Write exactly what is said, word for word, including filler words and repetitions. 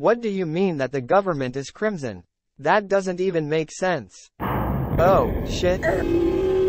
What do you mean that the government is crimson? That doesn't even make sense. Oh, shit.